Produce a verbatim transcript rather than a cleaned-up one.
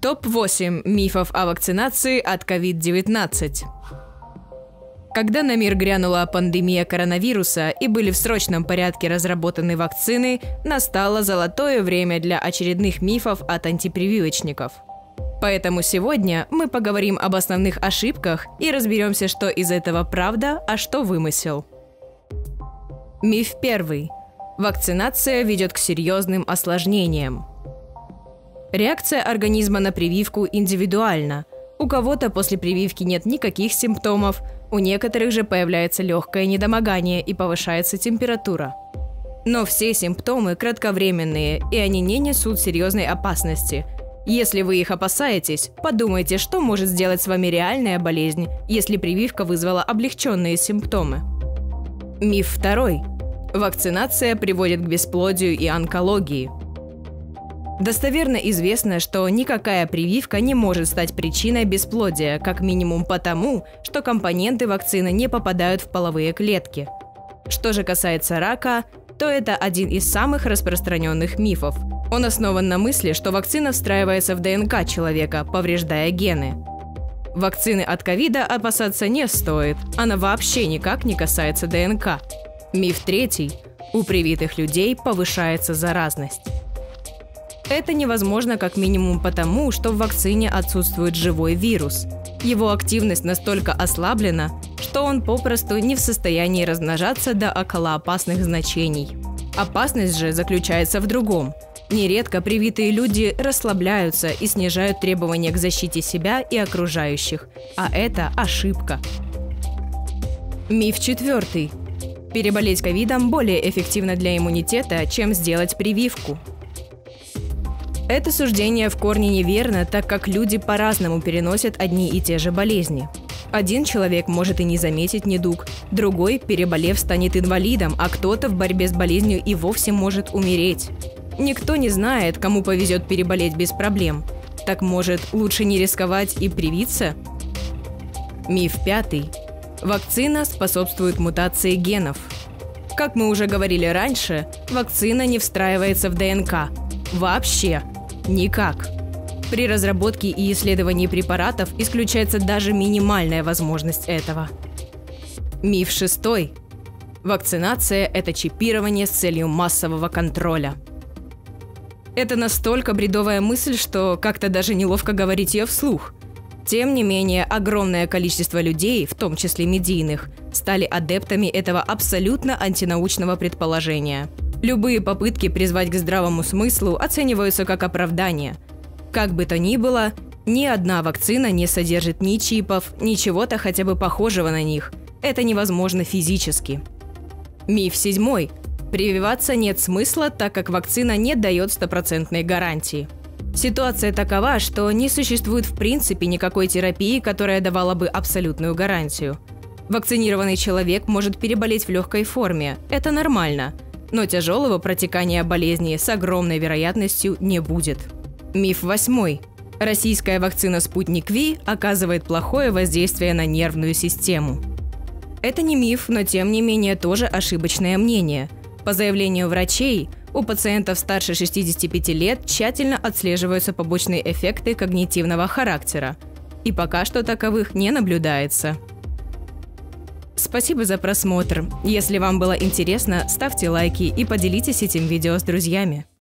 топ восемь мифов о вакцинации от ковид девятнадцать. Когда на мир грянула пандемия коронавируса и были в срочном порядке разработаны вакцины, настало золотое время для очередных мифов от антипрививочников. Поэтому сегодня мы поговорим об основных ошибках и разберемся, что из этого правда, а что вымысел. Миф первый. Вакцинация ведет к серьезным осложнениям. Реакция организма на прививку индивидуальна. У кого-то после прививки нет никаких симптомов, у некоторых же появляется легкое недомогание и повышается температура. Но все симптомы кратковременные, и они не несут серьезной опасности. Если вы их опасаетесь, подумайте, что может сделать с вами реальная болезнь, если прививка вызвала облегченные симптомы. Миф второй. Вакцинация приводит к бесплодию и онкологии. Достоверно известно, что никакая прививка не может стать причиной бесплодия, как минимум потому, что компоненты вакцины не попадают в половые клетки. Что же касается рака, то это один из самых распространенных мифов. Он основан на мысли, что вакцина встраивается в ДНК человека, повреждая гены. Вакцины от ковида опасаться не стоит, она вообще никак не касается ДНК. Миф третий. У привитых людей повышается заразность. Это невозможно как минимум потому, что в вакцине отсутствует живой вирус. Его активность настолько ослаблена, что он попросту не в состоянии размножаться до околоопасных значений. Опасность же заключается в другом. Нередко привитые люди расслабляются и снижают требования к защите себя и окружающих, а это ошибка. Миф четвертый. Переболеть ковидом более эффективно для иммунитета, чем сделать прививку. Это суждение в корне неверно, так как люди по-разному переносят одни и те же болезни. Один человек может и не заметить недуг, другой, переболев, станет инвалидом, а кто-то в борьбе с болезнью и вовсе может умереть. Никто не знает, кому повезет переболеть без проблем. Так может, лучше не рисковать и привиться? Миф пятый. Вакцина способствует мутации генов. Как мы уже говорили раньше, вакцина не встраивается в ДНК. Вообще. Никак. При разработке и исследовании препаратов исключается даже минимальная возможность этого. Миф шестой. Вакцинация – это чипирование с целью массового контроля. Это настолько бредовая мысль, что как-то даже неловко говорить ее вслух. Тем не менее, огромное количество людей, в том числе медийных, стали адептами этого абсолютно антинаучного предположения. Любые попытки призвать к здравому смыслу оцениваются как оправдание. Как бы то ни было, ни одна вакцина не содержит ни чипов, ни чего-то хотя бы похожего на них. Это невозможно физически. Миф седьмой. Прививаться нет смысла, так как вакцина не дает стопроцентной гарантии. Ситуация такова, что не существует в принципе никакой терапии, которая давала бы абсолютную гарантию. Вакцинированный человек может переболеть в легкой форме. Это нормально. Но тяжелого протекания болезни с огромной вероятностью не будет. Миф восьмой. Российская вакцина «Спутник Ви» оказывает плохое воздействие на нервную систему. Это не миф, но тем не менее тоже ошибочное мнение. По заявлению врачей, у пациентов старше шестидесяти пяти лет тщательно отслеживаются побочные эффекты когнитивного характера. И пока что таковых не наблюдается. Спасибо за просмотр. Если вам было интересно, ставьте лайки и поделитесь этим видео с друзьями.